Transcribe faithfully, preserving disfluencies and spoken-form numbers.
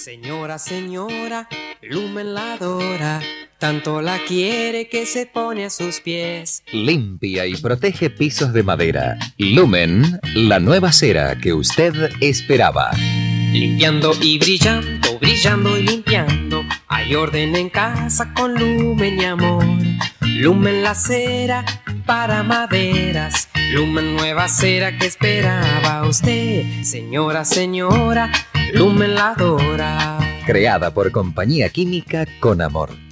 Señora, señora, Lumen la adora, tanto la quiere que se pone a sus pies. Limpia y protege pisos de madera. Lumen, la nueva cera que usted esperaba. Limpiando y brillando, brillando y limpiando, hay orden en casa con Lumen y amor. Lumen la cera para maderas, Lumen nueva cera que esperaba usted. Señora, señora, Lumen la adora. Creada por Compañía Química con amor.